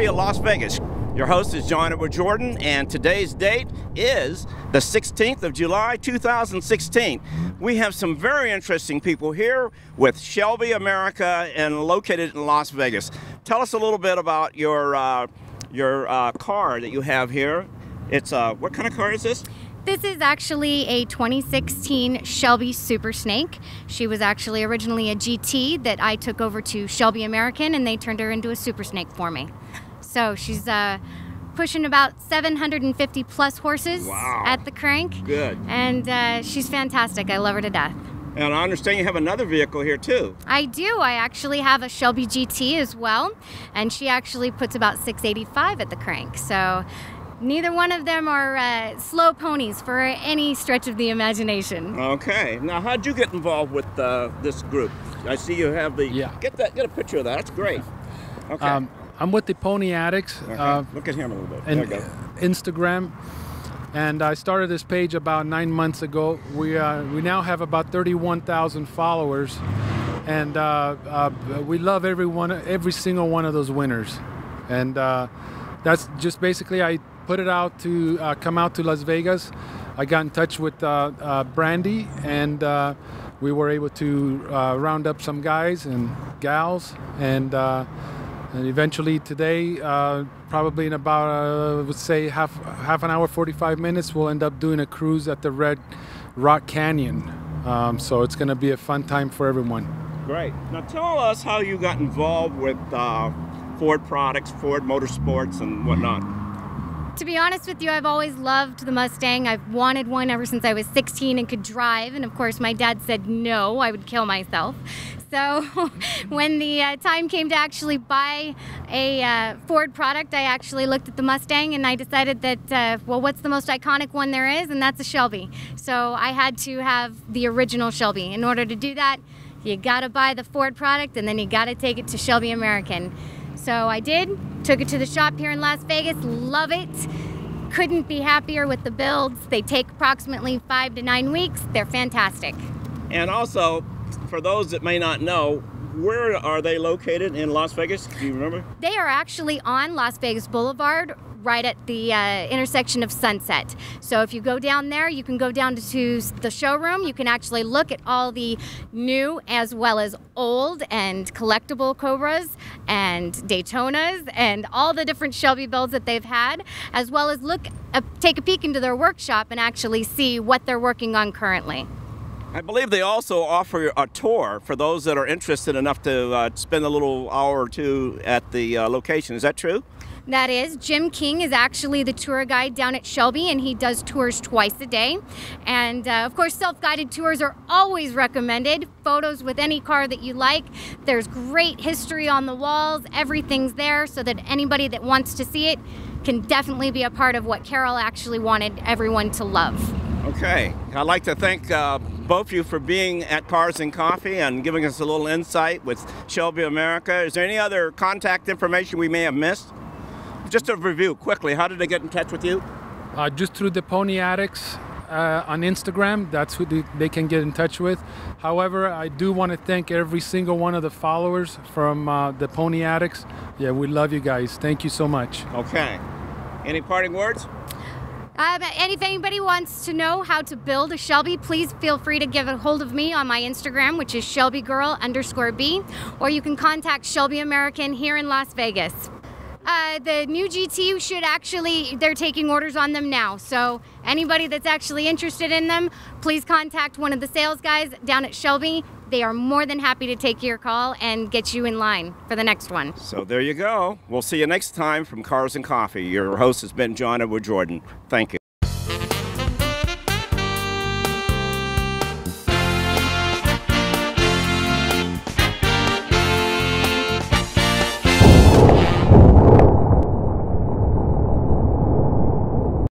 Coffee at Las Vegas. Your host is John Edward Jordan, and today's date is the 16th of July, 2016. We have some very interesting people here with Shelby America and located in Las Vegas. Tell us a little bit about your car that you have here. It's what kind of car is this? This is actually a 2016 Shelby Super Snake. She was actually originally a GT that I took over to Shelby American, and they turned her into a Super Snake for me. So she's pushing about 750 plus horses. Wow. At the crank. Good. And she's fantastic. I love her to death. And I understand you have another vehicle here too. I do. I actually have a Shelby GT as well, and she actually puts about 685 at the crank. So neither one of them are slow ponies for any stretch of the imagination. Okay. Now, how'd you get involved with this group? I see you have the. Yeah. Get a picture of that. That's great. Okay. I'm with the Pony Addicts. Look at him a little bit. And There you go. Instagram. And I started this page about 9 months ago. We now have about 31,000 followers, and we love every single one of those winners. And that's just basically, I put it out to come out to Las Vegas. I got in touch with Brandy, and we were able to round up some guys and gals, and eventually today, probably in about, I would say half an hour, 45 minutes, we'll end up doing a cruise at the Red Rock Canyon. So it's going to be a fun time for everyone. Great. Now tell us how you got involved with Ford products, Ford Motorsports, and whatnot. To be honest with you, I've always loved the Mustang. I've wanted one ever since I was 16 and could drive. And of course, my dad said no, I would kill myself. So when the time came to actually buy a Ford product, I actually looked at the Mustang and I decided that, well, what's the most iconic one there is? And that's a Shelby. So I had to have the original Shelby. In order to do that, you gotta buy the Ford product and then you gotta take it to Shelby American. So I did, took it to the shop here in Las Vegas, love it. Couldn't be happier with the builds. They take approximately 5 to 9 weeks. They're fantastic. And also, for those that may not know, where are they located in Las Vegas? Do you remember? They are actually on Las Vegas Boulevard, right at the intersection of Sunset. So if you go down there, you can go down to the showroom. You can actually look at all the new as well as old and collectible Cobras and Daytonas and all the different Shelby builds that they've had, as well as take a peek into their workshop and actually see what they're working on currently. I believe they also offer a tour for those that are interested enough to spend a little hour or two at the location. Is that true? That is. Jim King is actually the tour guide down at Shelby, and he does tours twice a day. And of course, self-guided tours are always recommended. Photos with any car that you like. There's great history on the walls. Everything's there so that anybody that wants to see it can definitely be a part of what Carol actually wanted everyone to love. Okay. I'd like to thank both of you for being at Cars and Coffee and giving us a little insight with Shelby America. Is there any other contact information we may have missed? Just a review quickly. How did they get in touch with you? Just through the Pony Addicts on Instagram. That's who they can get in touch with. However, I do want to thank every single one of the followers from the Pony Addicts. Yeah, we love you guys. Thank you so much. Okay. Any parting words? And if anybody wants to know how to build a Shelby, please feel free to get a hold of me on my Instagram, which is ShelbyGirl_B, or you can contact Shelby American here in Las Vegas. The new GT they're taking orders on them now. So anybody that's actually interested in them, please contact one of the sales guys down at Shelby. They are more than happy to take your call and get you in line for the next one. So there you go. We'll see you next time from Cars and Coffee. Your host has been John Edward Jordan. Thank you.